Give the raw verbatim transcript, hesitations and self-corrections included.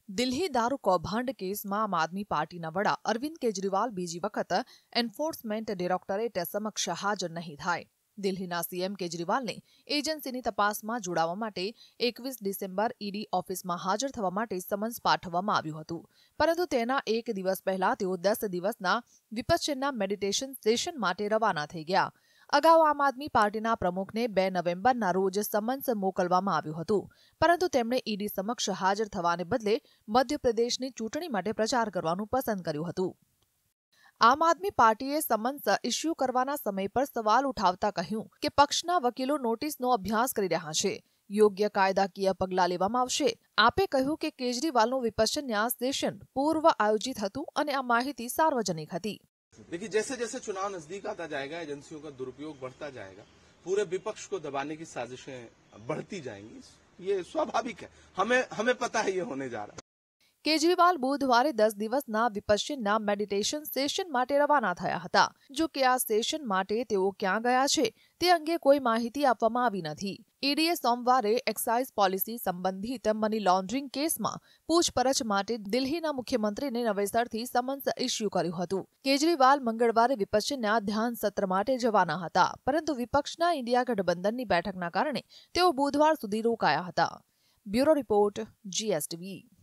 દિલ્હી દારૂ કૌભાંડ કેસમાં આમ આદમી પાર્ટીના વડા અરવિંદ કેજરીવાલ બીજી વખત એન્ફોર્સમેન્ટ ડિરેક્ટોરેટ સમક્ષ હાજર નહીં થાય. દિલ્હીના સીએમ કેજરીવાલને એજન્સીની તપાસમાં જોડાવા માટે એકવીસ ડિસેમ્બર ઈડી ઓફિસમાં હાજર થવા માટે સમન્સ પાઠવવામાં આવ્યું હતું. પરંતુ તેના એક દિવસ પહેલા તેઓ દસ દિવસના વિપશ્યના મેડિટેશન સેશન માટે રવાના થઈ ગયા. અગાઉ આમ આદમી પાર્ટીના પ્રમુખને બે નવેમ્બરના રોજ સમન્સ મોકલવામાં આવ્યું હતું, પરંતુ તેમણે ઈડી સમક્ષ હાજર થવાને બદલે મધ્યપ્રદેશની ચૂંટણી માટે પ્રચાર કરવાનું પસંદ કર્યું હતું. આમ આદમી પાર્ટીએ સમન્સ ઇસ્યુ કરવાના સમય પર સવાલ ઉઠાવતા કહ્યું કે પક્ષના વકીલો નોટિસનો અભ્યાસ કરી રહ્યા છે. યોગ્ય કાયદાકીય પગલાં લેવામાં આવશે. આપે કહ્યું કે કેજરીવાલનું વિપશ્યના સેશન પૂર્વ આયોજિત હતું અને આ માહિતી સાર્વજનિક હતી. देखिए, जैसे जैसे चुनाव नजदीक आता जाएगा, एजेंसियों का दुरुपयोग बढ़ता जाएगा, पूरे विपक्ष को दबाने की साजिशें बढ़ती जाएंगी. ये स्वाभाविक है. हमें हमें पता है ये होने जा रहा है. કેજરીવાલ બુધવારે દસ દિવસના વિપશ્યના મેડિટેશન સેશન માટે રવાના થયા હતા. જો કે આ સેશન માટે તેઓ ક્યાં ગયા છે તે અંગે કોઈ માહિતી આપવામાં આવી નથી. ઈડીએ સોમવારે એક્સાઇઝ પોલિસી સંબંધિત મની લોન્ડરિંગ કેસમાં પૂછપરછ માટે દિલ્હીના મુખ્યમંત્રીને નવેસરથી સમન્સ ઇસ્યુ કર્યું હતું. કેજરીવાલ મંગળવારે વિપશ્યના ધ્યાન સત્ર માટે જવાના હતા, પરંતુ વિપક્ષના ઇન્ડિયા ગઠબંધનની બેઠકના કારણે તેઓ બુધવાર સુધી રોકાયા હતા. Bureau report, GSTV.